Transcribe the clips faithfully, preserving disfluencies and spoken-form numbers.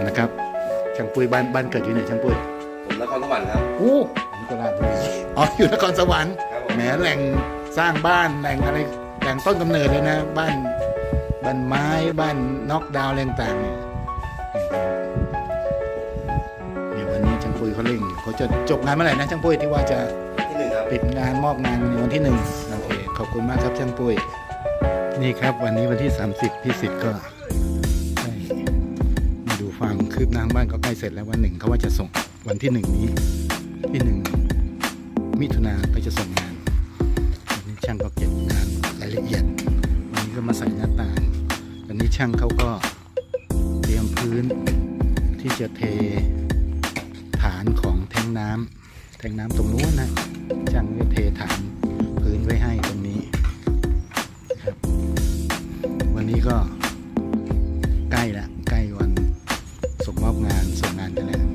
นะครับช่างปุ้ยบ้านบ้านเกิดอยู่ไหนช่างปุ้ยผมนครสวรรค์ครับโอ้ผมก็ราชบุรีอ๋ออยู่นครสวรรค์แหมแหล่งสร้างบ้านแหล่งอะไรแหล่งต้นกำเนิดเลยนะบ้านบ้านไม้บ้านน็อกดาวน์อะไรต่างๆเนี่ยวันนี้ช่างปุ้ยเขาเร่งเขาจะจบงานเมื่อไหร่นะช่างปุ้ยที่ว่าจะที่หนึ่งครับปิดงานมอบงานในวันที่หนึ่งโอเคขอบคุณมากครับช่างปุ้ยนี่ครับวันนี้วันที่สามสิบพี่สิทธิ์ก็ได้มาดูความคืบหน้าบ้านก็ใกล้เสร็จแล้ววันหนึ่งเขาว่าจะส่งวันที่หนึ่งนี้ที่หนึ่งมิถุนาก็จะส่งงานวันนี้ช่างก็เก็บงานรายละเอียดวันนี้ก็มาใส่หน้าต่างวันนี้ช่างเขาก็เตรียมพื้นที่จะเทฐานของแทงน้ำแทงน้ำตรงนู้นนะช่างก็เทฐานพื้นไว้ให้ตรงนี้ครับวันนี้ก็ใกล้ละใกล้วันส่งมอบงานส่งงานกันแล้ว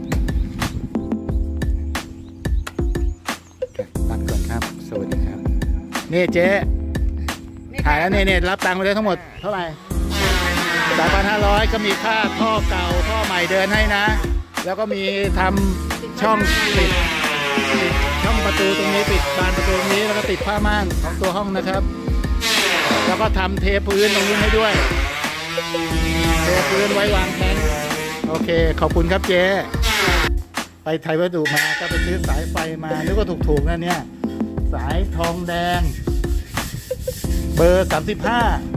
ตัดก่อนครับสวัสดีครับนี่เจ๊ถ่ายแล้วเนี่ยเนี่ยรับตังค์ไปเลยทั้งหมดเท่าไหร่สามพันห้าร้อยก็มีค่าท่อเก่าท่อใหม่เดินให้นะแล้วก็มีทำช่องปิดปิดช่องประตูตรงนี้ปิดบานประตูตรงนี้แล้วก็ติดผ้าม่านของตัวห้องนะครับแล้วก็ทำเทพื้นตรงนี้ให้ด้วยเทพื้นไว้วางแทนโอเคขอบคุณครับเจ๊ไปไทยวัสดุมาก็ไปซื้อสายไฟมานึกว่าถูกๆนะเนี่ยสายทองแดงเบอร์สามสิบห้า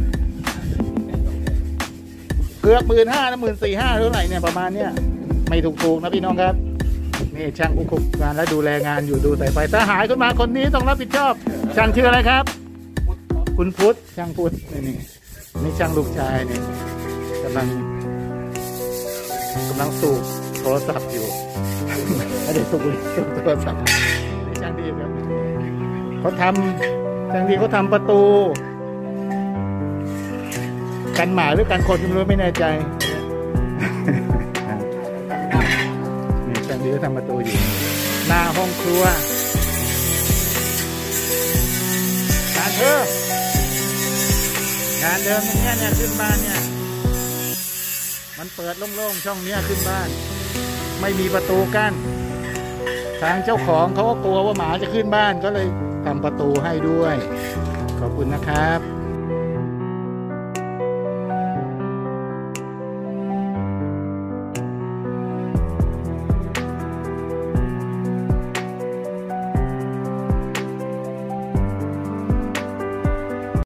เกือบหมื่นห้านะหมื่นสี่ห้าเท่าไหร่เนี่ยประมาณเนี้ยไม่ถูกๆนะพี่น้องครับนี่ช่างอุคุงานและดูแลงานอยู่ดูสายไฟถ้าหายขึ้นมาคนนี้ต้องรับผิดชอบช่างชื่ออะไรครับคุณพุทธช่างพุทธนี่นี่นี่ช่างลูกชายนี่กำลังกำลังสูบโทรศัพท์อยู่ไม่ได้สูบสูบโทรศัพท์นี่ช่างดีครับเขาทำช่างดีเขาทำประตูกันหมาหรือกันคนไม่รู้ไม่แน่ใจนี่ช่างดีเขาทำประตูอยู่หน้าห้องครัวงานเพิ่มงานเดิมอย่างเงี้ยเนี่ยขึ้นบ้านเนี่ยมันเปิดโล่งๆช่องเนี้ยขึ้นบ้านไม่มีประตูกั้นทางเจ้าของเขาก็กลัวว่าหมาจะขึ้นบ้านก็เลยทำประตูให้ด้วยขอบคุณนะครับ